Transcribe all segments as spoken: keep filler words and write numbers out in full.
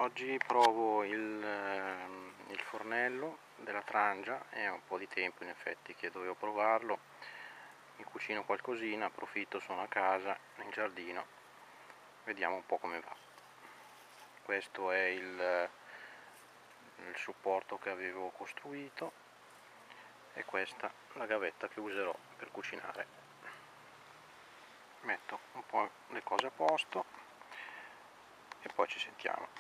Oggi provo il, ehm, il fornello della Trangia, è un po' di tempo in effetti che dovevo provarlo. Mi cucino qualcosina, approfitto, sono a casa, in giardino, vediamo un po' come va. Questo è il, il supporto che avevo costruito e questa la gavetta che userò per cucinare. Metto un po' le cose a posto e poi ci sentiamo.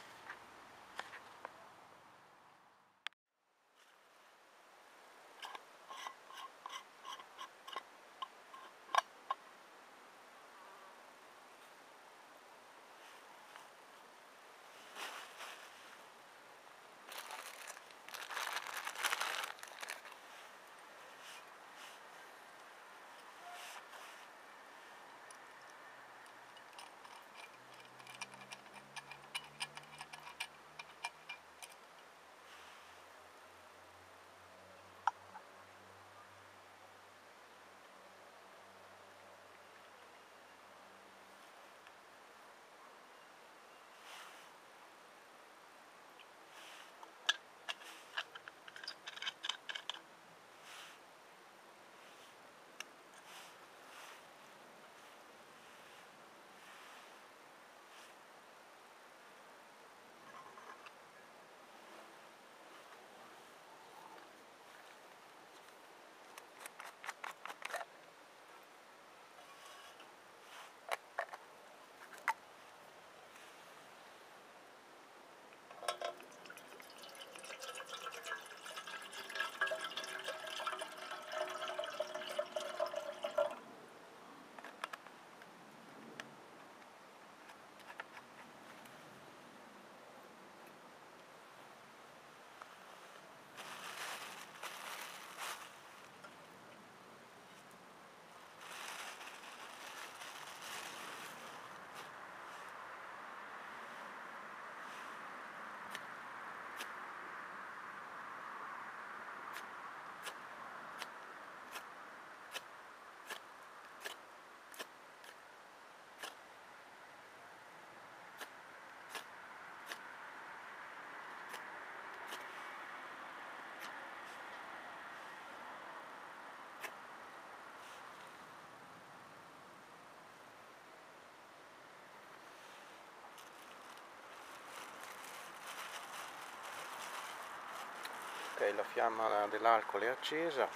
Ok, la fiamma dell'alcol è accesa,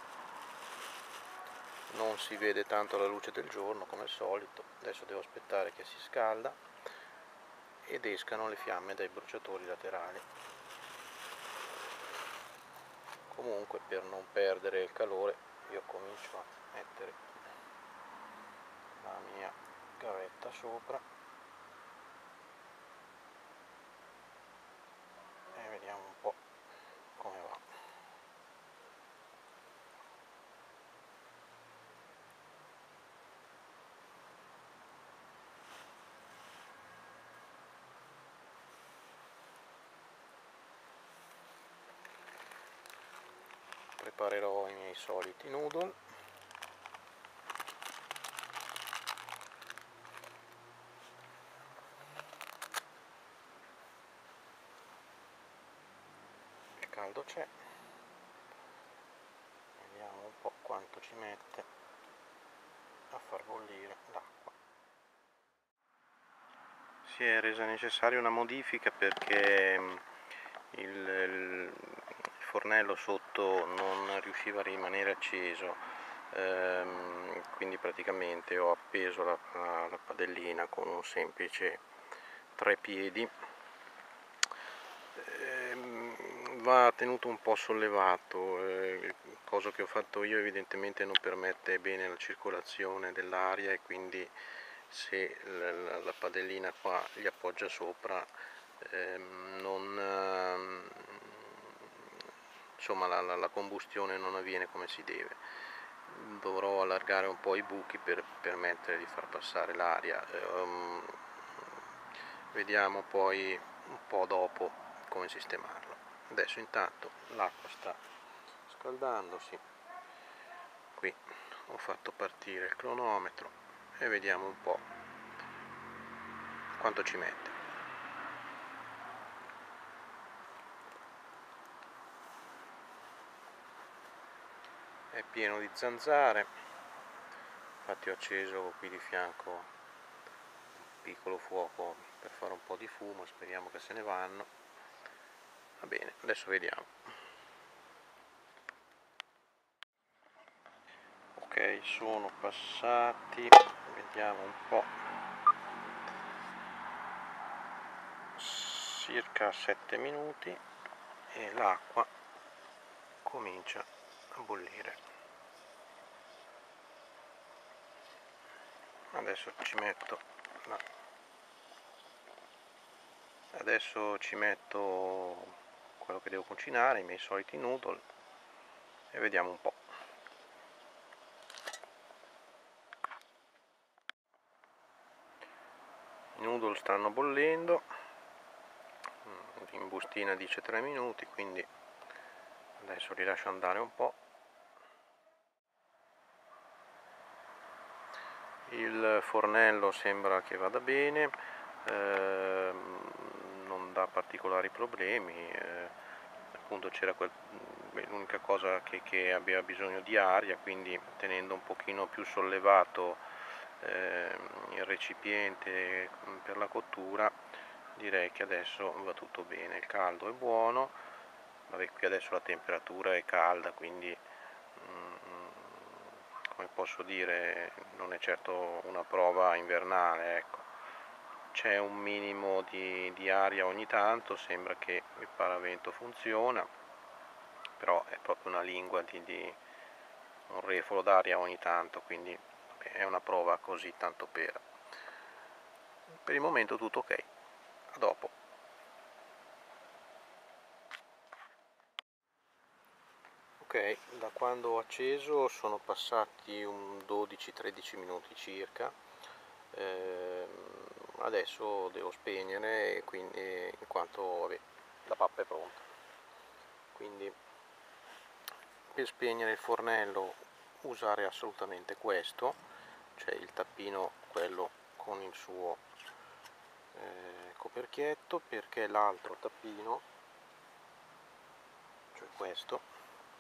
non si vede tanto la luce del giorno come al solito. Adesso devo aspettare che si scalda ed escano le fiamme dai bruciatori laterali. Comunque, per non perdere il calore, io comincio a mettere la mia gavetta sopra e vediamo un po' come va. Preparerò i miei soliti noodle. Il caldo c'è, vediamo un po' quanto ci mette a far bollire l'acqua. Si è resa necessaria una modifica perché il, il fornello sotto non riusciva a rimanere acceso, ehm, quindi praticamente ho appeso la, la, la padellina con un semplice treppiedi. ehm, va tenuto un po' sollevato, eh, cosa che ho fatto io evidentemente non permette bene la circolazione dell'aria e quindi se la, la padellina qua gli appoggia sopra ehm, non ehm, insomma la, la, la combustione non avviene come si deve. Dovrò allargare un po' i buchi per permettere di far passare l'aria. ehm, vediamo poi un po' dopo come sistemarlo. Adesso intanto l'acqua sta scaldandosi, qui ho fatto partire il cronometro e vediamo un po' quanto ci mette. è pieno di zanzare, infatti ho acceso qui di fianco un piccolo fuoco per fare un po' di fumo, speriamo che se ne vanno. Va bene, adesso vediamo. Ok, sono passati, vediamo un po', circa sette minuti e l'acqua comincia a bollire. Adesso ci metto la... adesso ci metto quello che devo cucinare, i miei soliti noodle, e vediamo un po'. I noodle stanno bollendo, in bustina dice tre minuti, quindi adesso li lascio andare un po'. Il fornello sembra che vada bene, eh, non dà particolari problemi, eh, appunto c'era quel, l'unica cosa che, che aveva bisogno di aria, quindi tenendo un pochino più sollevato eh, il recipiente per la cottura, direi che adesso va tutto bene. Il caldo è buono, vabbè, qui adesso la temperatura è calda, quindi come posso dire, non è certo una prova invernale, ecco. C'è un minimo di, di aria ogni tanto, sembra che il paravento funziona, però è proprio una lingua di, di un refolo d'aria ogni tanto, quindi vabbè, è una prova così tanto per. Per il momento tutto ok, a dopo. Ok, da quando ho acceso sono passati un dodici tredici minuti circa, eh, adesso devo spegnere, quindi, in quanto vabbè, la pappa è pronta. Quindi per spegnere il fornello usare assolutamente questo, cioè il tappino, quello con il suo eh, coperchietto, perché l'altro tappino, cioè questo,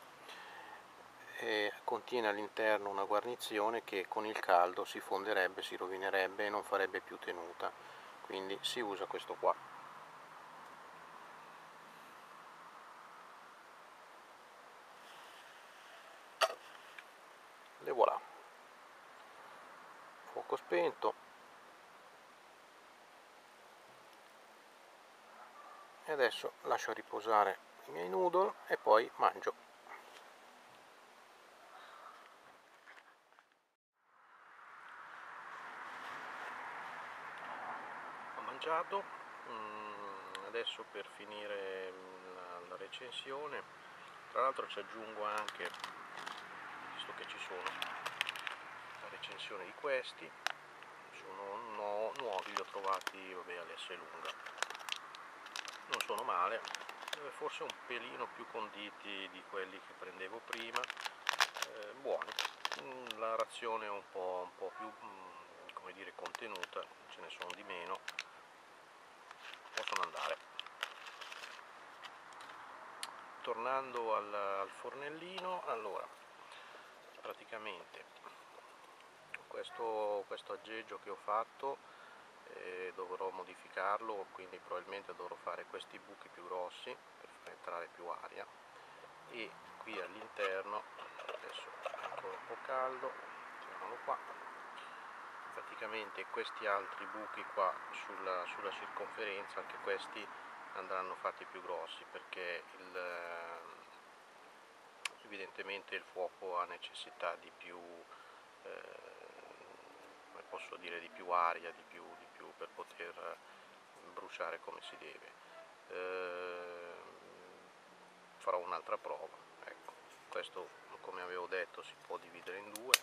e contiene all'interno una guarnizione che con il caldo si fonderebbe, si rovinerebbe e non farebbe più tenuta, quindi si usa questo qua. E voilà, fuoco spento, e adesso lascio riposare i miei noodle e poi mangio. Mangiato, adesso per finire la, la recensione, tra l'altro ci aggiungo anche, visto che ci sono, la recensione di questi, sono no, nuovi, li ho trovati vabbè, all'S lunga, non sono male, forse un pelino più conditi di quelli che prendevo prima, eh, buoni, la razione è un po', un po' più come dire, contenuta, ce ne sono di meno, possono andare. Tornando al, al fornellino, allora praticamente questo, questo aggeggio che ho fatto eh, dovrò modificarlo, quindi probabilmente dovrò fare questi buchi più grossi per far entrare più aria, e qui all'interno, adesso è ancora un po' caldo, tiriamolo qua, praticamente questi altri buchi qua sulla, sulla circonferenza, anche questi andranno fatti più grossi, perché il, evidentemente il fuoco ha necessità di più, eh, come posso dire, di più aria, di più, di più per poter bruciare come si deve. Eh, farò un'altra prova, ecco. Questo, come avevo detto, si può dividere in due.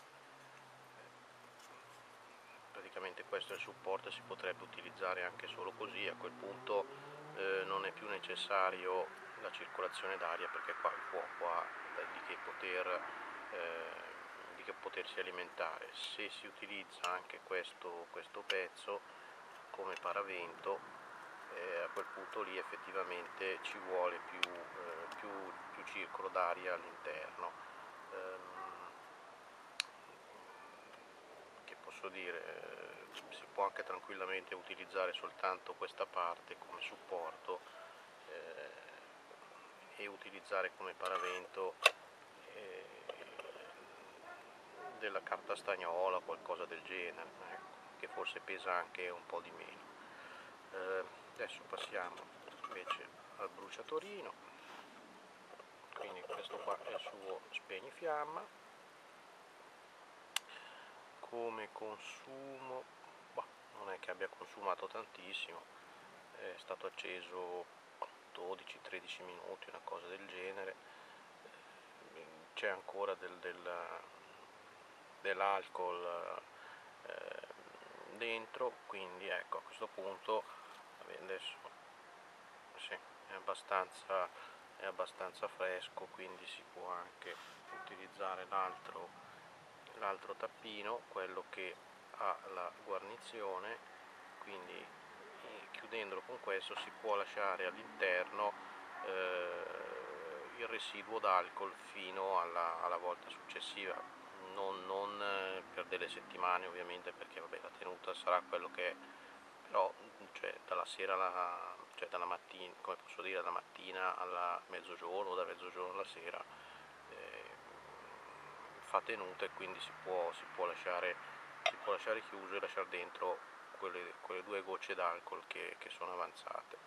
Praticamente questo è il supporto, si potrebbe utilizzare anche solo così, a quel punto eh, non è più necessario la circolazione d'aria, perché qua il fuoco ha di che, poter, eh, di che potersi alimentare. Se si utilizza anche questo, questo pezzo come paravento, eh, a quel punto lì effettivamente ci vuole più, eh, più, più circolo d'aria all'interno. posso dire, eh, si può anche tranquillamente utilizzare soltanto questa parte come supporto eh, e utilizzare come paravento eh, della carta stagnola o qualcosa del genere, ecco, che forse pesa anche un po' di meno. Eh, adesso passiamo invece al bruciatorino, quindi questo qua è il suo spegnifiamma. Come consumo, bah, non è che abbia consumato tantissimo, è stato acceso dodici tredici minuti, una cosa del genere. C'è ancora del, del, dell'alcol eh, dentro, quindi ecco, a questo punto adesso sì, è abbastanza, è abbastanza fresco, quindi si può anche utilizzare l'altro l'altro tappino, quello che ha la guarnizione, quindi eh, chiudendolo con questo si può lasciare all'interno eh, il residuo d'alcol fino alla, alla volta successiva, non, non eh, per delle settimane ovviamente, perché vabbè, la tenuta sarà quello che è, però cioè, dalla sera alla, cioè dalla mattina, come posso dire, dalla mattina alla mezzogiorno, da mezzogiorno alla sera eh, fa tenuta, e quindi si può, si può, lasciare, si può lasciare chiuso e lasciare dentro quelle, quelle due gocce d'alcol che, che sono avanzate.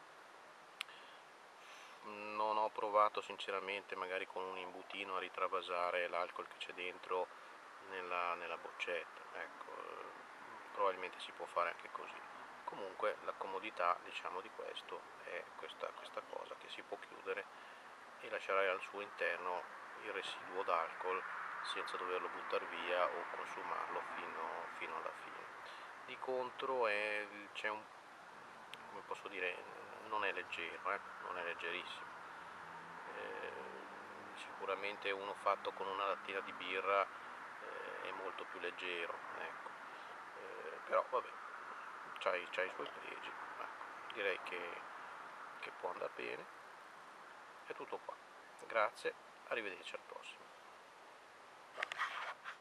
Non ho provato sinceramente magari con un imbutino a ritrabasare l'alcol che c'è dentro nella, nella boccetta, ecco, probabilmente si può fare anche così. Comunque la comodità, diciamo, di questo è questa, questa cosa, che si può chiudere e lasciare al suo interno il residuo d'alcol senza doverlo buttare via o consumarlo fino, fino alla fine. Di contro c'è un, come posso dire, non è leggero, eh? non è leggerissimo. Eh, sicuramente uno fatto con una lattina di birra eh, è molto più leggero, ecco. Eh, però vabbè, c'ha i, c'ha i suoi pregi, ecco. Direi che, che può andare bene. È tutto qua. Grazie, arrivederci al prossimo.